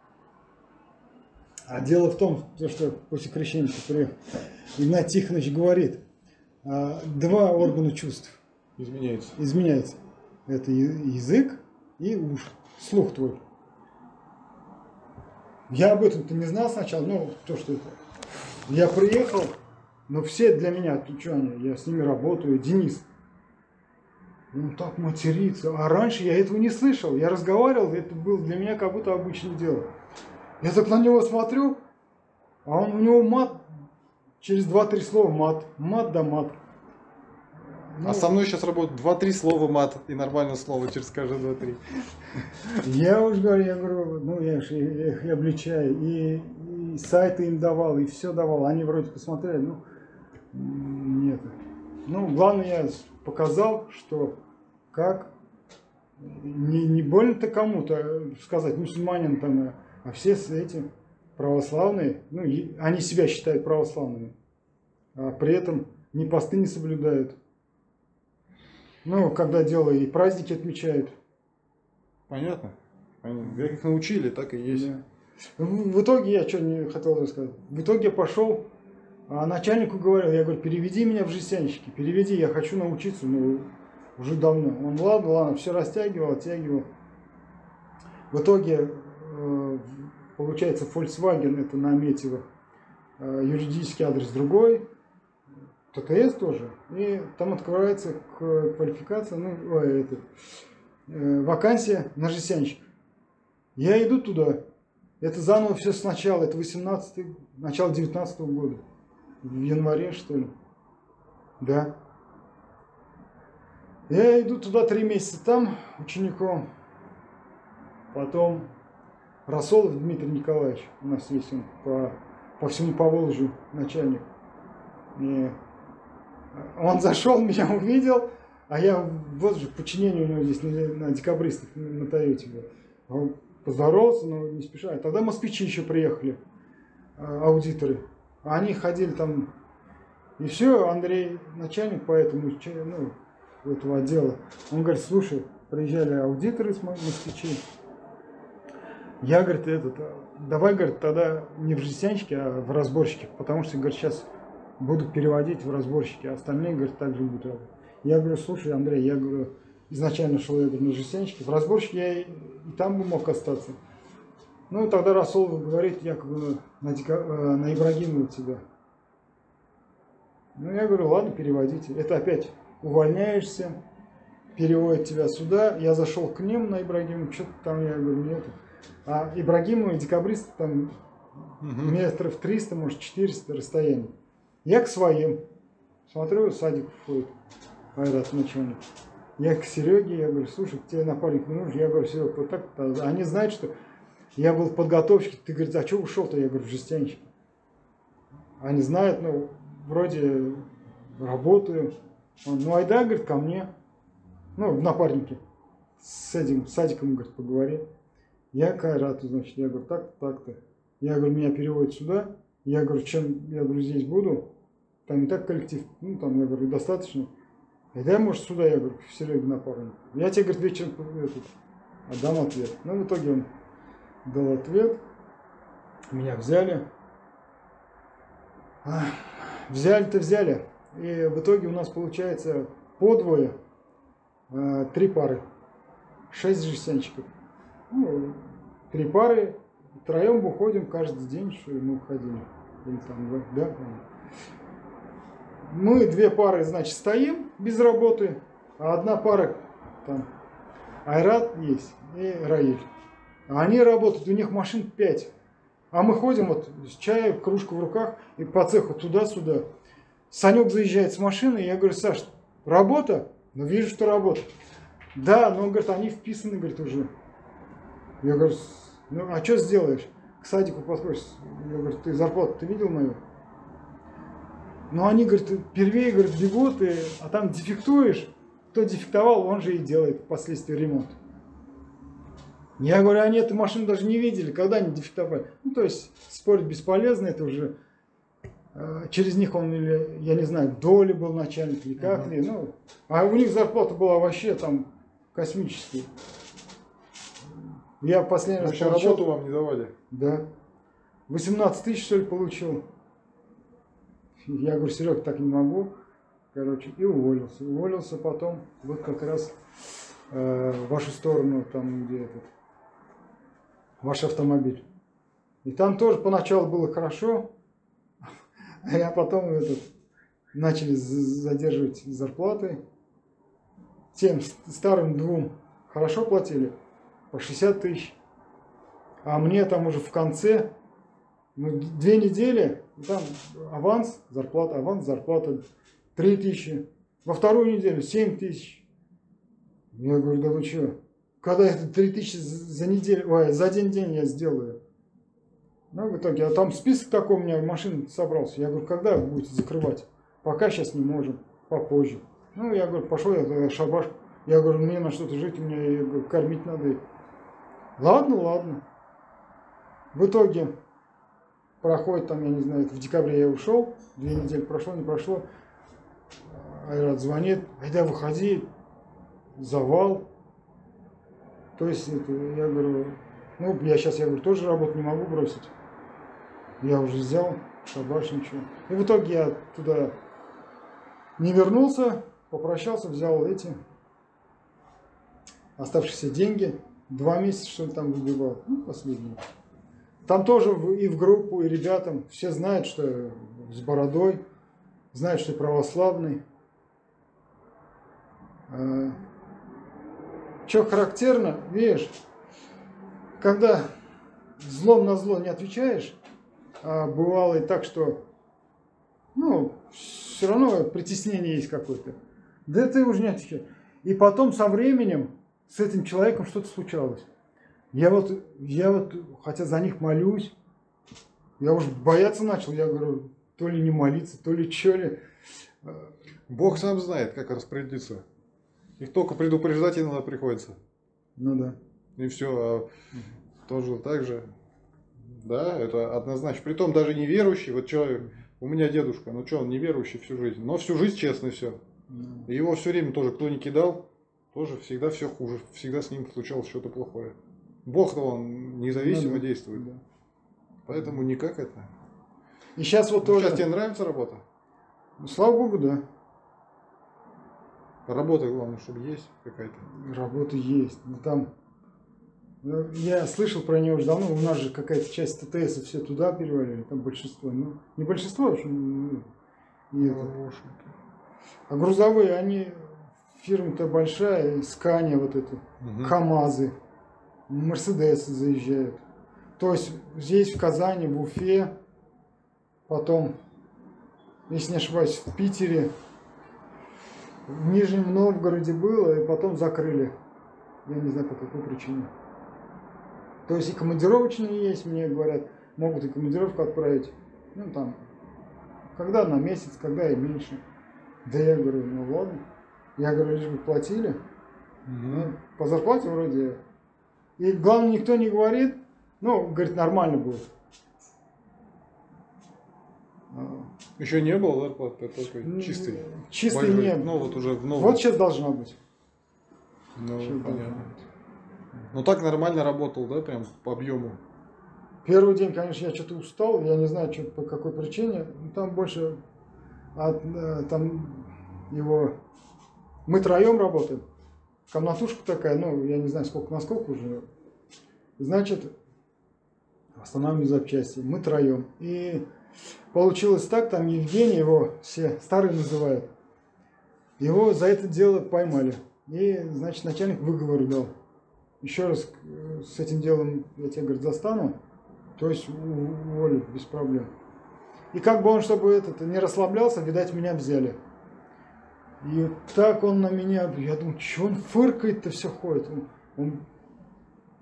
а дело в том, что после крещения, например, Игнат Тихонович говорит, а, два органа чувств изменяются. изменяются. Это язык и уши, слух твой. Я об этом-то не знал сначала, ну, то, что это. Я приехал, но все для меня, ты что, я с ними работаю, Денис. Он так матерится. А раньше я этого не слышал. Я разговаривал, это было для меня как будто обычное дело. Я так на него смотрю, а он, у него мат, через два-три слова мат. Мат да мат. Ну, а со мной сейчас работают два-три слова мат и нормальное слово через каждые два-три. Я уже говорю, я говорю, ну я же их обличаю, и, и сайты им давал, и все давал. Они вроде посмотрели, ну нет. Ну, главное, я показал, что как не, не больно-то кому-то сказать, мусульманин там, а все эти православные, ну, они себя считают православными, а при этом ни посты не соблюдают. Ну, когда дело и праздники отмечают. Понятно. Понятно. Как их научили, так и есть. Да. В, в итоге, я что не хотел рассказать, в итоге я пошел, а начальнику говорил, я говорю, переведи меня в жестянщики, переведи, я хочу научиться, ну, уже давно. Он, ладно, ладно, все растягивал, оттягивал. В итоге, э, получается, Volkswagen, это на Аметьево, э, юридический адрес другой, ТТС тоже, и там открывается квалификация, ну, ой, это, э, вакансия на жестянщик. Я иду туда, это заново все сначала, это восемнадцатый, начало девятнадцатого года, в январе, что ли, да. Я иду туда три месяца там учеником, потом Расолов Дмитрий Николаевич, у нас есть он по, по всему Поволжью начальник. И он зашел, меня увидел, а я вот же в подчинении у него здесь на, на декабристах, на Тойоте. Он поздоровался, но не спеша. Тогда москвичи еще приехали, аудиторы. Они ходили там, и все, Андрей, начальник по этому, ну, этого отдела, он говорит, слушай, приезжали аудиторы с москвичей. Я, говорит, этот, давай, говорит, тогда не в жестянщике, а в разборщике, потому что, говорит, сейчас будут переводить в разборщики, а остальные, говорит, также будут работать. Я говорю, слушай, Андрей, я говорю, изначально шел, я говорю, на жестянщике, в разборщике я и, и там бы мог остаться. Ну, тогда Расолов говорит, якобы на, на, на Ибрагимова тебя. Ну, я говорю, ладно, переводите. Это опять увольняешься, переводят тебя сюда. Я зашел к ним на Ибрагимова, что-то там, я говорю, нет. А Ибрагимова и декабристы там угу. метров триста, может, четыреста расстояния. Я к своим. Смотрю, садик входит. Айрат начальник. Я к Сереге, я говорю, слушай, тебе напарник не нужен. Я говорю, Серега, вот так. Они знают, что я был в подготовке. Ты говоришь, а что ушел-то? Я говорю, в жестянщик. Они знают, ну, вроде работаю. Он, ну, айда, говорит, ко мне. Ну, в напарнике. С этим садиком, говорит, поговори. Я к Айрату, значит, я говорю, так-то, так-то. Я говорю, меня переводят сюда. Я говорю, чем я говорю, здесь буду, там и так коллектив, ну там, я говорю, достаточно. И дай, может, сюда, я говорю, в Сереге напарник. Я тебе, говорит, вечером этот, отдам ответ. Ну, в итоге он дал ответ, меня взяли. А, взяли-то взяли. И в итоге у нас получается по двое, а, три пары, шесть жестянщиков. Ну, три пары. Втроем выходим каждый день, что мы уходили. Или там, да? Мы две пары, значит, стоим без работы, а одна пара там Айрат есть и Раиль. А они работают, у них машин пять. А мы ходим вот с чаем, кружку в руках и по цеху туда-сюда. Санек заезжает с машины, и я говорю, Саш, работа? Ну вижу, что работа. Да, но он говорит, они вписаны, говорит, уже. Я говорю, Ну, а что сделаешь? К садику подходишь, я говорю, ты зарплату ты видел мою? Ну, они, говорят, первее, говорят, бегут, и, а там дефектуешь, кто дефектовал, он же и делает впоследствии ремонт. Я говорю, они эту машину даже не видели, когда они дефектовали. Ну, то есть, спорить бесполезно, это уже э, через них он, или, я не знаю, в доле был начальник, или как ли, ну, а у них зарплата была вообще там космическая. Я последний раз Еще получил- работу вам не давали? Да. восемнадцать тысяч, что ли, получил. Я говорю, Серег, так не могу. Короче, и уволился. Уволился потом, вот как раз э, в вашу сторону, там, где этот, ваш автомобиль. И там тоже поначалу было хорошо, а потом этот, начали задерживать зарплаты. Тем старым двум хорошо платили, по шестьдесят тысяч. А мне там уже в конце, ну, две недели, там аванс, зарплата, аванс, зарплата три тысячи. Во вторую неделю семь тысяч. Я говорю, да вы что? Когда это три тысячи за неделю, ой, за один день я сделаю? Ну, в итоге, а там список такой у меня, машин собрался. Я говорю, когда вы будете закрывать? Пока сейчас не можем, попозже. Ну, я говорю, пошел я шабаш. Я говорю, мне на что-то жить, мне я говорю, кормить надо. Ладно, ладно. В итоге проходит там, я не знаю, в декабре я ушел, две недели прошло, не прошло. Айрат звонит, айда выходи, завал. То есть, это, я говорю, ну, я сейчас, я говорю, тоже работу не могу бросить. Я уже взял, шабаш, ничего. И в итоге я туда не вернулся, попрощался, взял эти оставшиеся деньги. Два месяца, что ли, там выбивал. Ну, последние. Там тоже и в группу, и ребятам все знают, что я с бородой, знают, что я православный. А, что характерно, видишь, когда злом на зло не отвечаешь, а бывало и так, что, ну, все равно притеснение есть какое-то. Да ты уже не отвечаешь. И потом со временем с этим человеком что-то случалось. Я вот, я вот, хотя за них молюсь, я уже бояться начал, я говорю, то ли не молиться, то ли что ли. Бог сам знает, как распорядиться. Их только предупреждать иногда приходится. Ну да. И все, а тоже так же. Да, это однозначно. Притом даже неверующий, вот человек, у меня дедушка, ну что, он неверующий всю жизнь, но всю жизнь честно все. Да. Его все время тоже кто не кидал, тоже всегда все хуже, всегда с ним случалось что-то плохое. Бог-то он независимо Ну да, действует. да. Поэтому никак это. И сейчас вот Ну, тоже, сейчас тебе нравится работа? ну, слава богу, да, Работа, главное, чтобы есть какая-то. работа есть. Но там, ну, я слышал про нее уже давно, у нас же какая-то часть ТТС все туда перевалили, там большинство, ну, не большинство, в общем, ну, и это. А грузовые, они, фирма-то большая, Скания вот эта, Угу. КАМАЗы, Мерседесы заезжают. То есть здесь, в Казани, в Уфе, потом, если не ошибаюсь, в Питере, в Нижнем Новгороде было, и потом закрыли. Я не знаю, по какой причине. То есть и командировочные есть, мне говорят, могут и командировку отправить. Ну там, когда на месяц, когда и меньше. Да я говорю, ну ладно. Я говорю, лишь бы платили. Ну, по зарплате вроде. И главное, никто не говорит, ну, говорит, нормально будет. А, Еще не было зарплаты, только ну, чистый. Чистый Большой. нет. Ну вот уже в новом. Вот сейчас должна быть. Ну, Сейчас должна понятно. быть. Ну так нормально работал, да, прям по объему. Первый день, конечно, я что-то устал, я не знаю, что, по какой причине. Ну, там больше от, э, там его... Мы троем работаем. Комнатушка такая, ну, я не знаю, сколько на сколько уже. Значит, останавливаем запчасти. Мы троем. И получилось так, там Евгений, его все старые называют, его за это дело поймали. И, значит, начальник выговор дал. Еще раз э, с этим делом я тебя, говорит, застану, то есть уволю без проблем. И как бы он, чтобы этот не расслаблялся, видать, меня взяли. И вот так он на меня, я думаю, что он фыркает-то все ходит. Он, он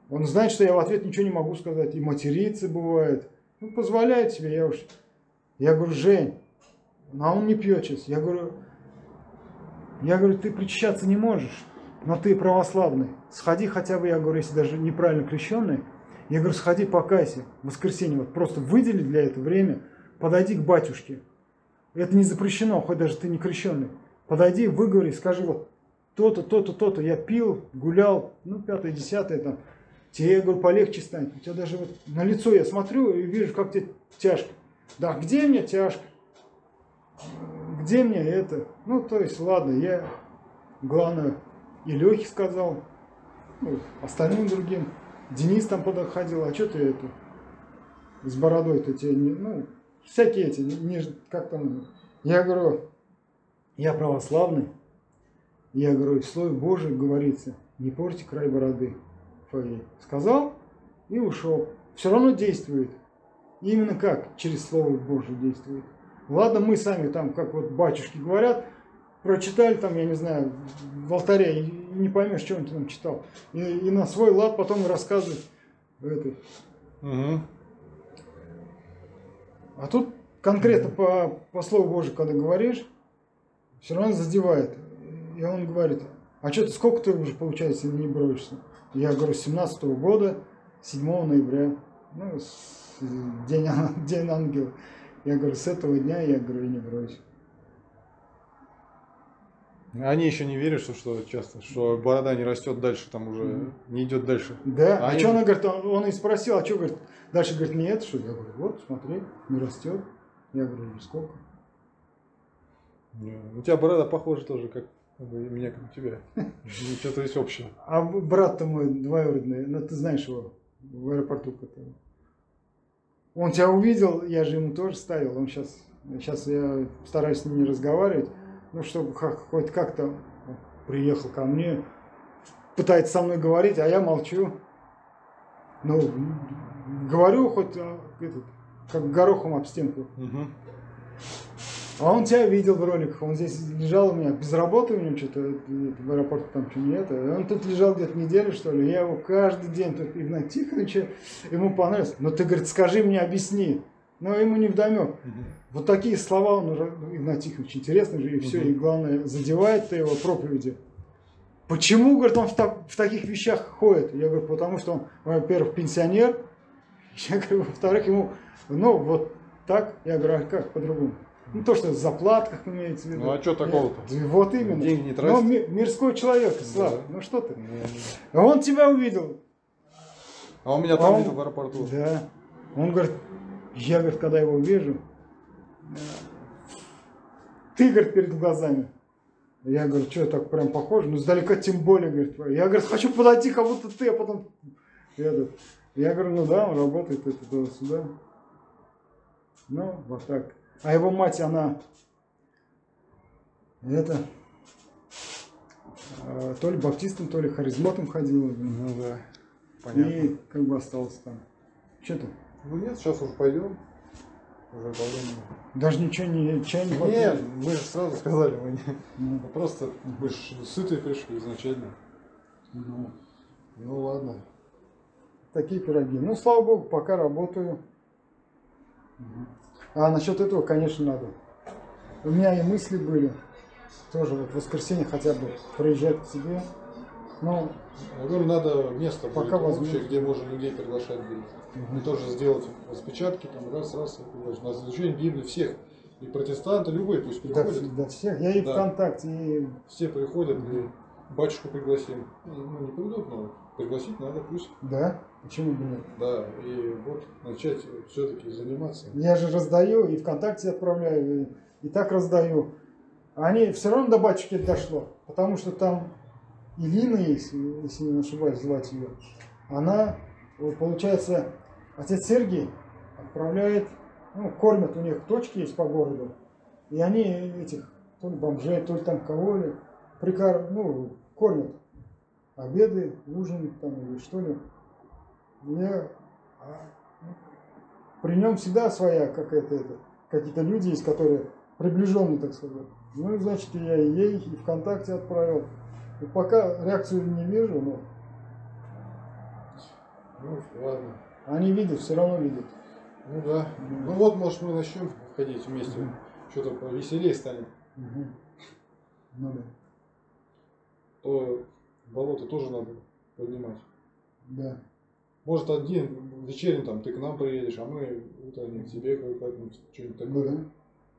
Он знает, что я в ответ ничего не могу сказать. И материться бывает. Ну, позволяет себе, я уж... Я говорю, Жень, а он не пьет сейчас. Я говорю, я говорю, ты причащаться не можешь, но ты православный. Сходи хотя бы, я говорю, если даже неправильно крещенный, я говорю, сходи покайся в воскресенье. Вот просто выдели для этого время, подойди к батюшке. Это не запрещено, хоть даже ты не крещенный. Подойди, выговори, скажи, вот то-то, то-то, то-то, я пил, гулял, ну, пятое, десятое там. Тебе, я говорю, полегче станет. У тебя даже вот на лицо я смотрю и вижу, как тебе тяжко. Да, где мне тяжко? Где мне это? Ну, то есть, ладно, я, главное, и Лехе сказал, ну, остальным другим. Денис там подходил, а что ты это, с бородой-то тебе, не, ну, всякие эти, не, как там, я говорю, я православный, я говорю, в Слове Божьем говорится, не порти край бороды твоей. Сказал и ушел. Все равно действует. Именно как? Через Слово Божие действует. Ладно, мы сами там, как вот батюшки говорят, прочитали там, я не знаю, в алтаре, и не поймешь, что он там читал. И, и на свой лад потом рассказывает. Это. Угу. А тут конкретно по, по Слову Божию, когда говоришь, все равно задевает. И он говорит, а что ты, сколько ты уже, получается, не броешься? Я говорю, с семнадцатого года, седьмого ноября, ну, с, день, день ангела. Я говорю, с этого дня, я говорю, и не броюсь. Они еще не верят, что, что часто, что борода не растет дальше, там уже mm-hmm. не идет дальше. Да, а, а что она говорит, он, он и спросил, а что, говорит, дальше, говорит, не это, что? Я говорю, вот, смотри, не растет. Я говорю, сколько? У тебя борода похожа тоже, как у меня, как у тебя. Что-то есть общее. А брат-то мой двоюродный, ну ты знаешь его, в аэропорту который. Он тебя увидел, я же ему тоже ставил, он сейчас, сейчас я стараюсь с ним не разговаривать, ну чтобы хоть как-то приехал ко мне, пытается со мной говорить, а я молчу. Ну, говорю хоть этот, как горохом об стенку. Угу. А он тебя видел в роликах, он здесь лежал у меня, без работы у него что-то, в аэропорту там что-то нет. Он тут лежал где-то неделю, что ли, я его каждый день, тут Игнат Тихонович, ему понравилось. Но ты, говорит, скажи мне, объясни. Но ему не вдомек. Угу. Вот такие слова, он, Игнат Тихонович, интересно же, и все, угу. И главное, задевает ты его проповеди. Почему, говорит, он в, так, в таких вещах ходит? Я говорю, потому что он, во-первых, пенсионер, я говорю, во-вторых, ему, ну, вот так, я говорю, а как по-другому? Ну, то, что в заплатках имеется в виду. Ну, а что такого-то? Вот именно. Деньги не тратить. Ну, мирской человек, Слав, да. Ну что ты? Не, не. А он тебя увидел. А он меня там он, видел в аэропорту. Да. Он говорит, я, говорит, когда его вижу, ты, говорит, перед глазами. Я говорю, что, так прям похоже? Ну, сдалека тем более, говорит. Я, говорит, хочу подойти, как будто ты, а потом... Этот. Я говорю, ну да, он работает, это туда-сюда. Ну, вот так. А его мать, она, это, э, то ли баптистом, то ли харизматом ходила. Ну да, понятно. И как бы осталось там. Что-то? Ну нет, сейчас уже пойдем. Уже по-времени. Даже ничего не, чай не попили? Нет, мы же сразу сказали, мы, не, ну. мы просто мы же сытые пришли изначально. Ну. Ну ладно. Такие пироги. Ну, слава богу, пока работаю. А насчет этого, конечно, надо. У меня и мысли были. Тоже вот в воскресенье хотя бы приезжать к тебе. Но я говорю, надо место пока вообще, где можно людей приглашать будет. Угу. И тоже сделать распечатки, там раз, раз, и на изучение Библии всех. И протестанты, любые пусть приходят. Да, да всех. Я и да. ВКонтакте, и... Все приходят, угу. И батюшку пригласим. Ну, не придут, но пригласить надо пусть. Да? Почему бы нет? Да, и вот начать все-таки заниматься. Я же раздаю, и ВКонтакте отправляю, и, и так раздаю. Они все равно до батюшки дошло, потому что там Илина есть, если не ошибаюсь, звать ее. Она, вот, получается, отец Сергий отправляет, ну, кормят, у них точки есть по городу, и они этих, то ли бомжей, то ли там кого-ли, прикар, ну, кормят. Обеды, ужины там или что ли. Я, при нем всегда своя какая-то, какие-то люди есть, которые приближенные, так сказать. Ну, значит, я и ей, и ВКонтакте отправил. И пока реакцию не вижу, но... Ну, ладно. Они видят, все равно видят. Ну да. Ну вот, может, мы начнем ходить вместе. Мгм. Что-то повеселее станет. Угу. Ну да. То болото тоже надо поднимать. Да. Может, один вечерний там ты к нам приедешь, а мы утренний к тебе как-нибудь что-нибудь Ну такое. да.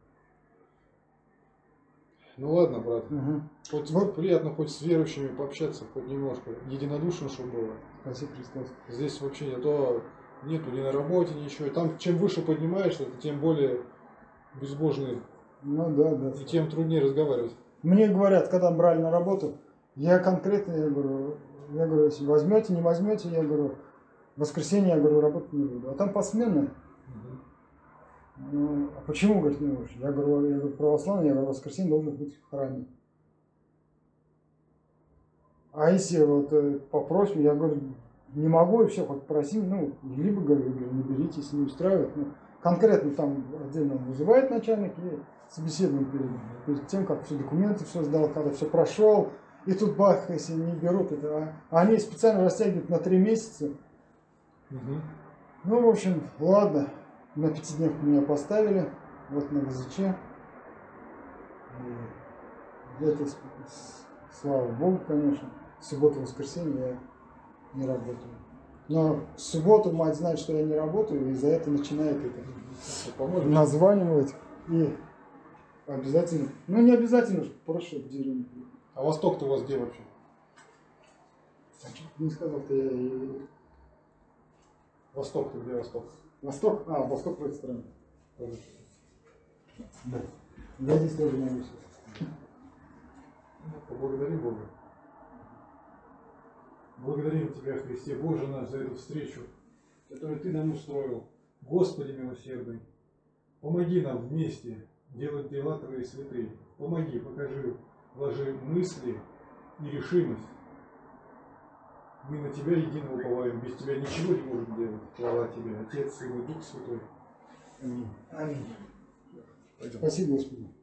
Ну ладно, брат. Угу. Хоть Вот. приятно хоть с верующими пообщаться, хоть немножко. Единодушно, чтобы было. Спасибо, Христос. Здесь вообще не то нету ни на работе, ничего. И там чем выше поднимаешься, тем более безбожный. Ну да, да. И тем труднее разговаривать. Мне говорят, когда брали на работу, я конкретно, я говорю, я говорю, если возьмете, не возьмете, я говорю, в воскресенье, я говорю, работать не буду. А там посменно. Ну, а почему, говорит, не можешь? Я говорю, я говорю, православный, я говорю, в воскресенье должен быть в храме. А если вот э, попросим, я говорю, не могу, и все, хоть проси, ну, либо, говорю, не берите, если не устраивает. Ну, конкретно там отдельно вызывает начальник и собеседование перед, перед тем, как все документы все сдал, когда все прошел. И тут бах, если не берут, это, а они специально растягивают на три месяца. Угу. Ну, в общем, ладно. На пятидневку меня поставили. Вот на ГЗЧ. И это, с- с- слава Богу, конечно. В субботу, воскресенье я не работаю. Но в субботу мать знает, что я не работаю, и за это начинает это Поможем? названивать. И обязательно, ну не обязательно, проще в деревню. А Восток-то у вас где вообще? Не сказал-то я и... Восток-то где Восток? Восток? А, Восток в этой стране. Тоже. Да. Я здесь тоже могу. Поблагодари Бога. Благодарим Тебя, Христе Боже наш, за эту встречу, которую Ты нам устроил. Господи милосердный, помоги нам вместе делать дела Твои святые. Помоги, покажи, вложи мысли и решимость. Мы на Тебя едино уповаем, без Тебя ничего не можем делать. Хвала Тебе, Отец, Сын и Дух Святой. Аминь. Аминь. Пойдем. Спасибо, Господи.